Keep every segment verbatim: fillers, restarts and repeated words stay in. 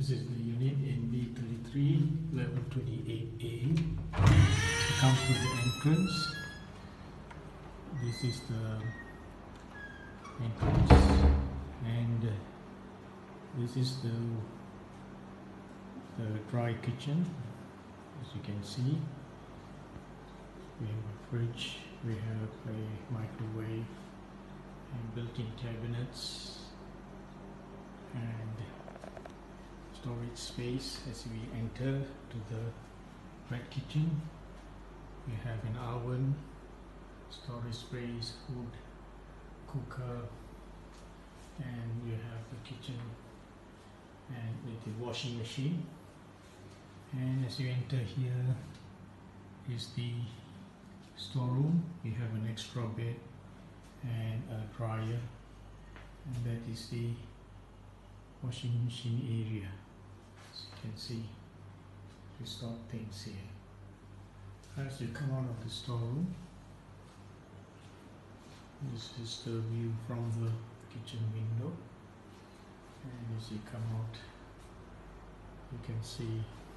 This is the unit in B thirty-three, level twenty-eight A. So come to the entrance. This is the entrance, and this is the the dry kitchen. As you can see, we have a fridge, we have a microwave, and built-in cabinets, and storage space as we enter to the red kitchen. We have an oven, storage space, food cooker, and you have the kitchen and with the washing machine. And as you enter here is the storeroom. We have an extra bed and a dryer, and that is the washing machine area. As you can see, we store things here. As you come out of the storeroom, this is the view from the kitchen window, and as you come out, you can see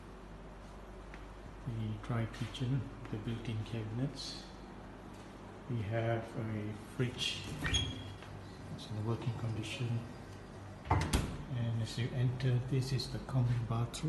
the dry kitchen, the built-in cabinets. We have a fridge, it's in working condition, and as you enter, this is the common bathroom,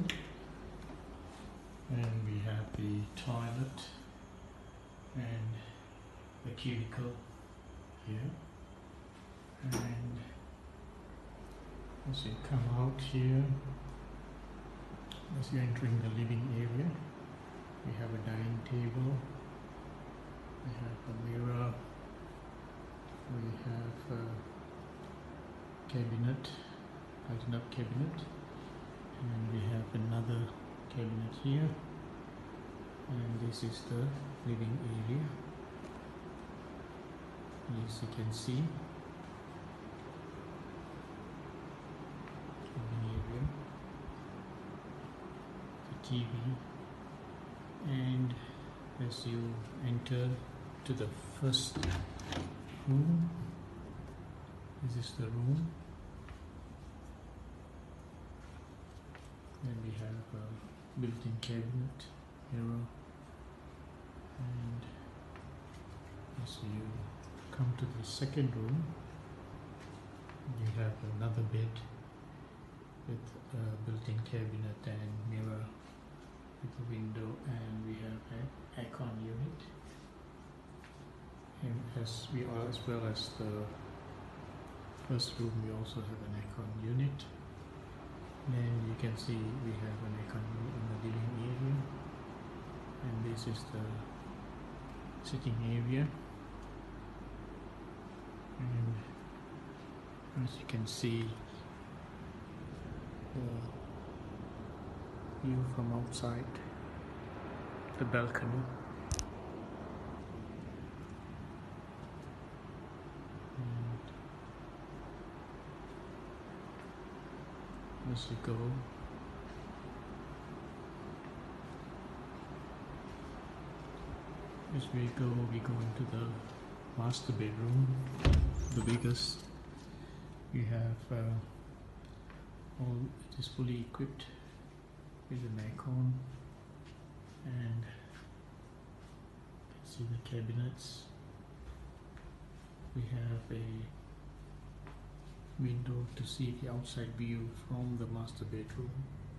and we have the toilet and the cubicle here. And as you come out here, as you're entering the living area, we have a dining table, we have a mirror, we have a cabinet, lighten up cabinet, and we have another cabinet here, and this is the living area. As you can see, living area, the T V. And as you enter to the first room, this is the room, and we have a built-in cabinet, mirror, and as you come to the second room, you have another bed with a built-in cabinet and mirror with a window, and we have an aircon unit, and as we are as well as the first room, we also have an aircon unit. And you can see we have an aircon unit in the living area, and this is the sitting area. And as you can see, the view from outside the balcony. And as you go, as we go, we go into the master bedroom, the biggest. We have uh, all, it is fully equipped with an aircon, and you can see the cabinets. We have a window to see the outside view from the master bedroom.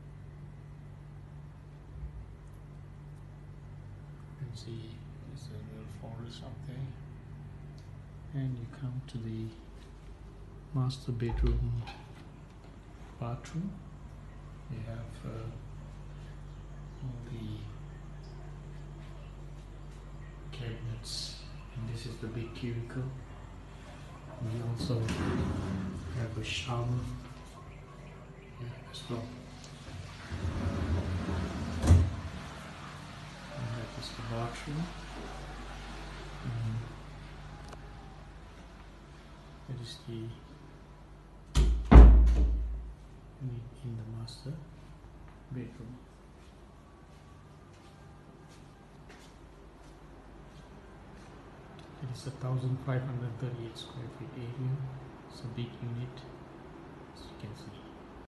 You can see there's a little forest up there, and you come to the master bedroom bathroom. We have uh, all the cabinets, and this is the big cubicle. We also have a shower here as well. And that is the bathroom. And that is the in the master bedroom. It is a one thousand five hundred thirty-eight square feet area. It's a big unit, as you can see.